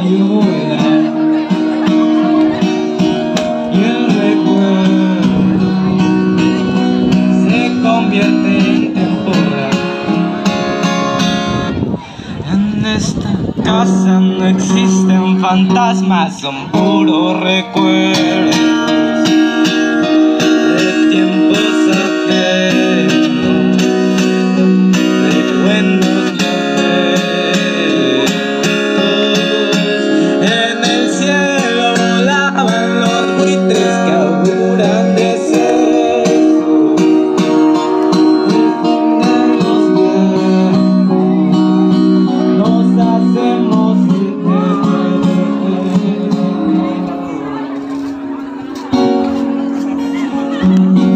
vuelan y el recuerdo se convierte en temporada. En esta casa no existen fantasmas, son puros recuerdos de tiempos ajenos, de buenos momentos. En el cielo volaban los buitres que auguran deseos. Definirnos bien, nos hacemos eternos.